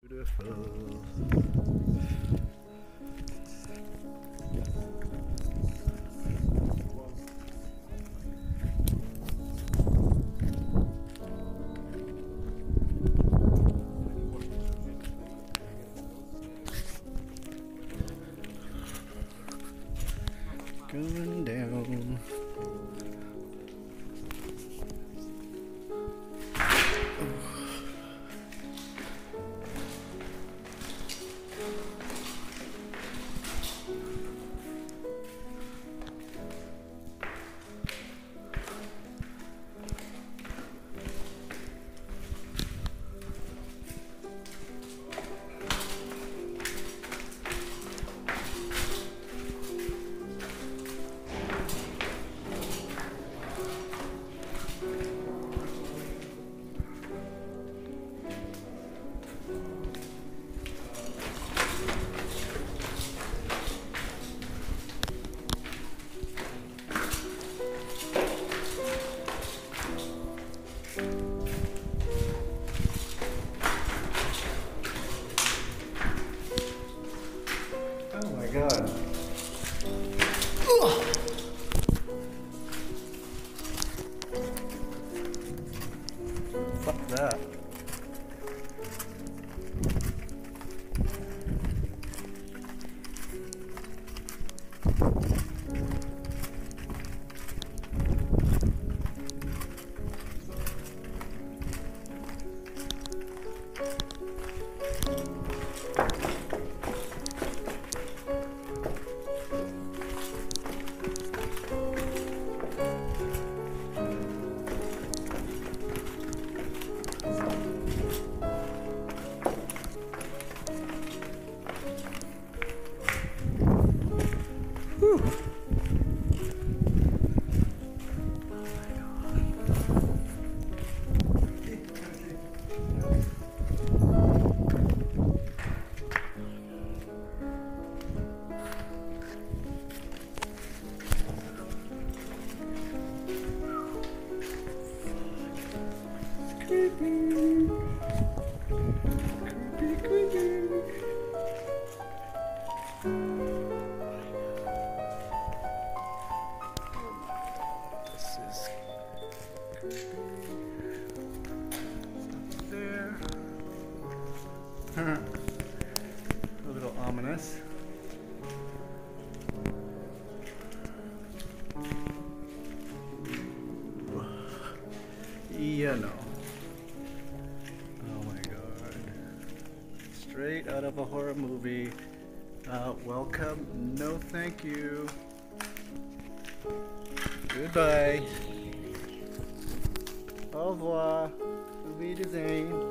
Beautiful. Going down. Oh my God. Ugh. Fuck that. Whew. Creepy. Creepy, creepy. This is there. A little ominous. Yeah, no. Oh my God. Straight out of a horror movie. Welcome. No, thank you. Goodbye. Au revoir. Auf Wiedersehen.